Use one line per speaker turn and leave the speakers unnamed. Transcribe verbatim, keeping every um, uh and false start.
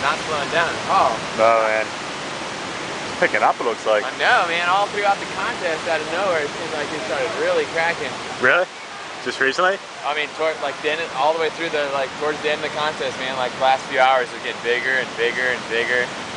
not slowing down at all.
Oh man, it's picking up. It looks like.
I know, man. All throughout the contest, out of nowhere, it seemed like it started really cracking.
Really? Just recently?
I mean, toward, like then all the way through the like towards the end of the contest, man. Like the last few hours, it was getting bigger and bigger and bigger.